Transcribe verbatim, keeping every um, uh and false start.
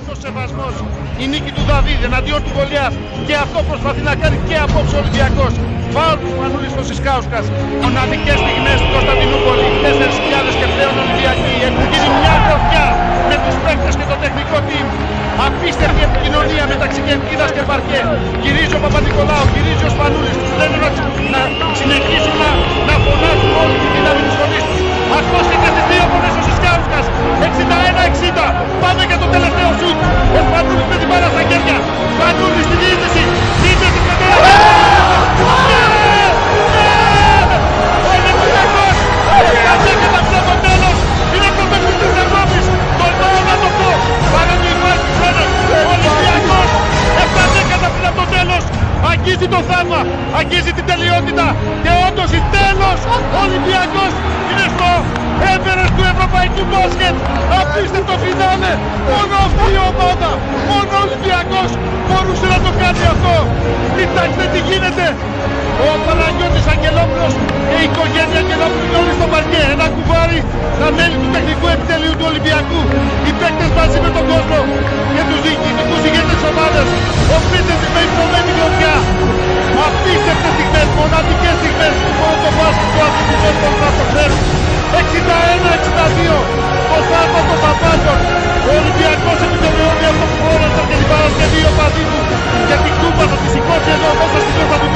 αυτός ο σεβασμός, η νίκη του Δαβίδ εναντίον του Γολιάθ, και αυτό προσπαθεί να κάνει και απόψε ο Ολυμπιακός. Φάουλ του Σπανούλη στο Σισκάουσκας. Μοναδικές στιγμές στην Κωνσταντινούπολη. τέσσερις χιλιάδες και πλέον Ολυμπιακοί. Έχουν γίνει μια γροθιά με τους παίκτες και το τεχνικό team. Απίστευτη επικοινωνία μεταξύ Κερκίδας και Παρκέ. Γυρίζει ο Παπα-Νικολάου, γυρίζει ο Σπανούλης. Τους λένε να, να συνεχίσουν να, να φωνάζουν όλη τη δύναμη της φωνής τους. Αυτός και κατευθείαν πονές ο Σισκάουσκας. εξήντα ένα εξήντα. Πάμε για το τελευταίο σουτ. Ο Σπανούλης με την μπάλα στα χέρια. Σπανούλης στη διείσδυση. Διείσδυση με τον αγγίζει το θαύμα, αγγίζει την τελειότητα και όντως η τέλος Ολυμπιακός είναι στο Everest του ευρωπαϊκού μπάσκετ. Απίστευτο φινάλε, μόνο αυτή η ομάδα, μόνο ο Ολυμπιακός μπορούσε να το κάνει αυτό. Κοιτάξτε τι γίνεται, ο Παναγιώτης Αγγελόπουλος και η οικογένεια Αγγελόπουλου είναι όλοι στο παρκέ. Ένα κουβάρι στα μέλη του τεχνικού επιτελείου του Ολυμπιακού, οι παίκτες μαζί με τον κόσμο και τους διοικητικούς ηγέτες της ομάδας. Ο Πίτερς με υπομένη γλωσσιά. Απίστευτες στιγμές, μοναδικές στιγμές που μόνο το μπάσκετ του αθλητισμού μπορούν να προσφέρουν. εξήντα ένα εξήντα δύο, το θαύμα των θαυμάτων. Ο Ολυμπιακός επιβεβαιώνει αυτό που όραζαν και την Παρασκευή ο παδί του, και την κούπα θα τη σηκώσει εδώ μέσα στην Κωνσταντινούπολη.